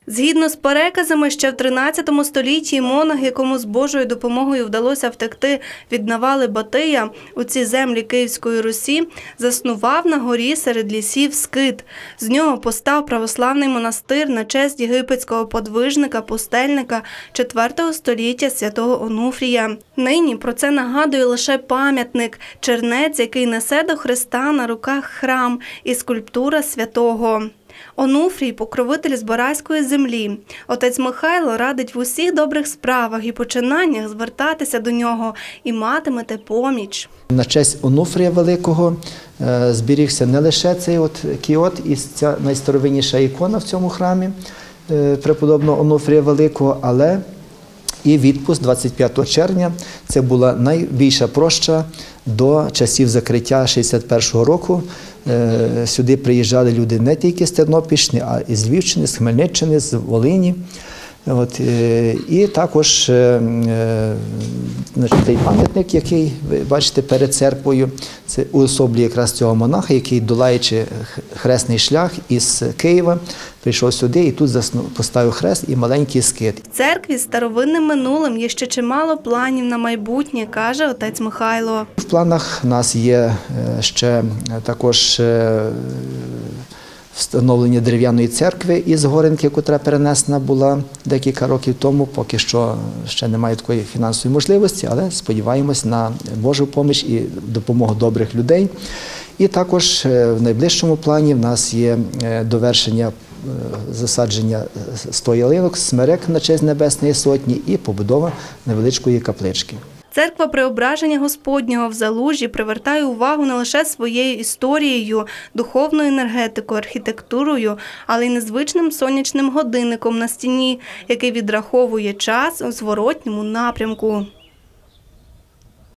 Згідно з переказами, ще в 13 столітті монах, якому з Божою допомогою вдалося втекти від навали Батия у ці землі Київської Русі, заснував на горі серед лісів скит. З нього постав православний монастир на честь єгипетського подвижника-пустельника 4 століття святого Онуфрія. Нині про це нагадує лише пам'ятник – чернець, який несе до Христа на руках храм і скульптура святого. Онуфрій – покровитель Збаразької землі. Отець Михайло радить в усіх добрих справах і починаннях звертатися до нього і матимете поміч. На честь Онуфрія Великого зберігся не лише цей кіот і ця найстаровинніша ікона в цьому храмі преподобного Онуфрія Великого, але і відпуск 25 червня. Це була найбільша проща до часів закриття 61-го року. Сюди приїжджали люди не тільки з Тернопільщини, а і з Львівщини, з Хмельниччини, з Волині. І також цей пам'ятник, який ви бачите перед церквою, це уособлює якраз цього монаха, який, долаючи хресний шлях із Києва, прийшов сюди і тут поставив хрест і маленький скит. В церкві з старовинним минулим є ще чимало планів на майбутнє, каже отець Михайло. В планах у нас є ще також встановлення дерев'яної церкви із Горенки, яка перенесена була декілька років тому. Поки що ще немає такої фінансової можливості, але сподіваємось на Божу поміч і допомогу добрих людей. І також в найближчому плані в нас є довершення засадження 100 ялинок, смерек на честь Небесної Сотні і побудова невеличкої каплички. Церква Преображення Господнього в Залужі привертає увагу не лише своєю історією, духовною енергетикою, архітектурою, але й незвичним сонячним годинником на стіні, який відраховує час у зворотньому напрямку.